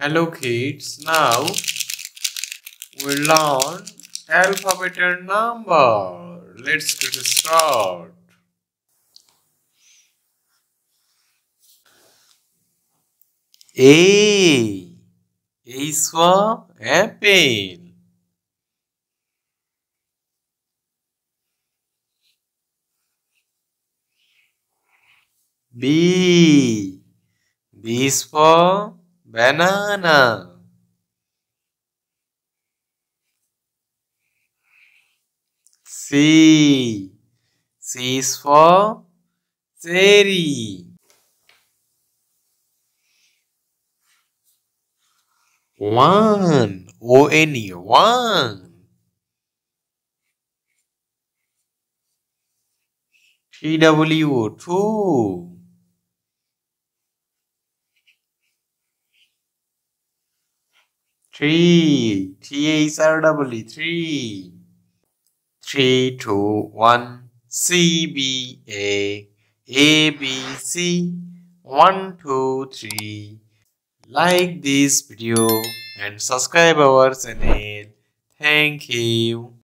Hello kids, now we learn alphabet and number. Let's get started. A. A is for apple. B. B is for banana. C. C is for cherry. One. O-N-E. One. T-W. Two. Three. T-H-R-E. Three. 3, 2, 1. C-B-A. A-B-C. 1, 2, 3. Like this video and subscribe our channel. Thank you.